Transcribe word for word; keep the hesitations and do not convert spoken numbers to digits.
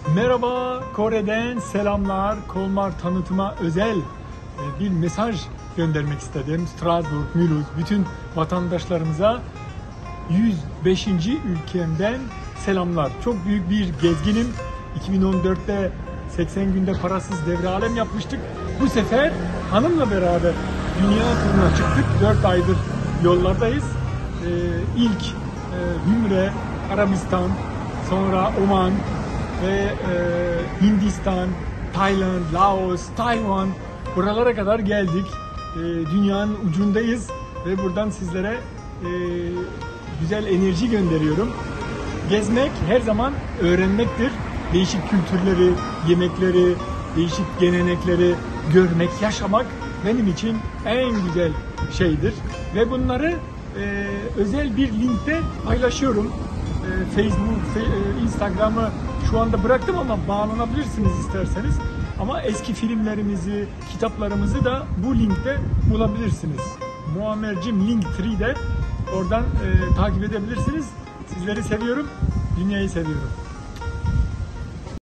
Merhaba, Kore'den selamlar. Kolmar tanıtıma özel bir mesaj göndermek istedim. Strasbourg, Mulhouse, bütün vatandaşlarımıza yüz beşinci ülkemden selamlar. Çok büyük bir gezginim. iki bin on dörtte seksen günde parasız devre alem yapmıştık. Bu sefer hanımla beraber dünya turuna çıktık. dört aydır yollardayız. Ee, ilk e, Hümre, Arabistan, sonra Oman ve e, Hindistan, Tayland, Laos, Tayvan, buralara kadar geldik. E, dünyanın ucundayız ve buradan sizlere e, güzel enerji gönderiyorum. Gezmek her zaman öğrenmektir. Değişik kültürleri, yemekleri, değişik gelenekleri görmek, yaşamak benim için en güzel şeydir. Ve bunları e, özel bir linkte paylaşıyorum. E, Facebook, e, Instagram'ı şu anda bıraktım ama bağlanabilirsiniz isterseniz. Ama eski filmlerimizi, kitaplarımızı da bu linkte bulabilirsiniz. Muammercim Linktree'de oradan e, takip edebilirsiniz. Sizleri seviyorum, dünyayı seviyorum.